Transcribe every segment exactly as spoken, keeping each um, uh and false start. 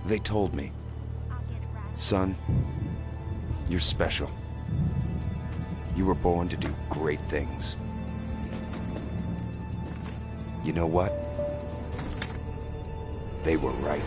They told me. Son, you're special. You were born to do great things. You know what? They were right.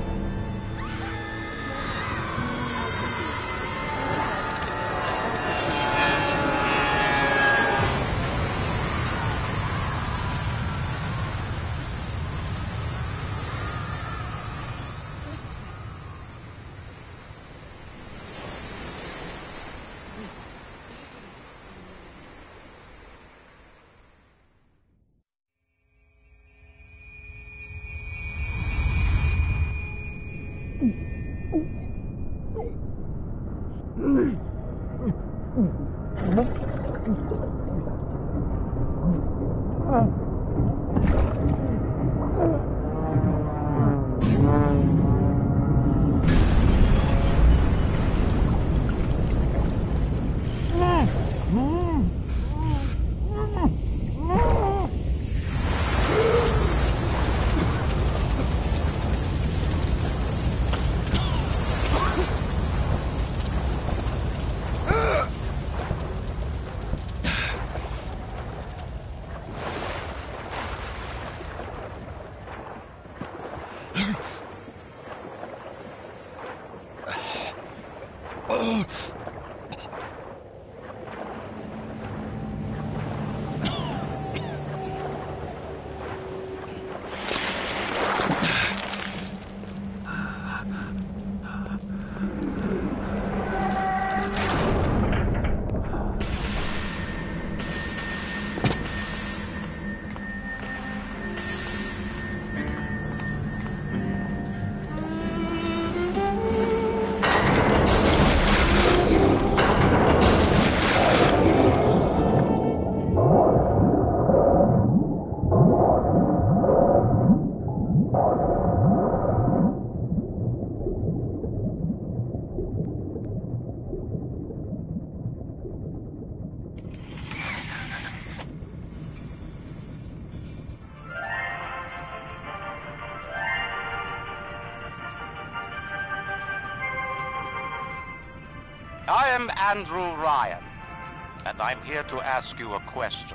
I am Andrew Ryan, and I'm here to ask you a question.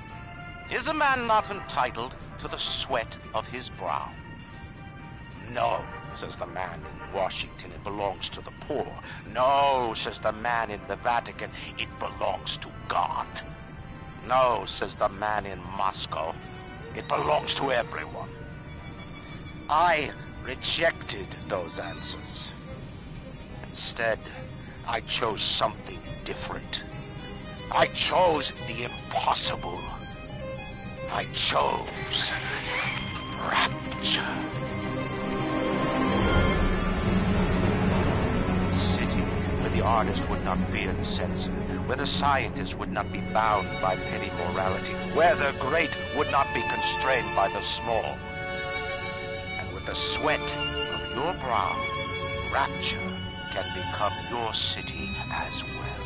Is a man not entitled to the sweat of his brow? No, says the man in Washington, it belongs to the poor. No, says the man in the Vatican, it belongs to God. No, says the man in Moscow, it belongs to everyone. I rejected those answers. Instead, I chose something different. I chose the impossible. I chose rapture. A city where the artist would not fear the censor, where the scientist would not be bound by petty morality, where the great would not be constrained by the small. And with the sweat of your brow, rapture can become your city as well.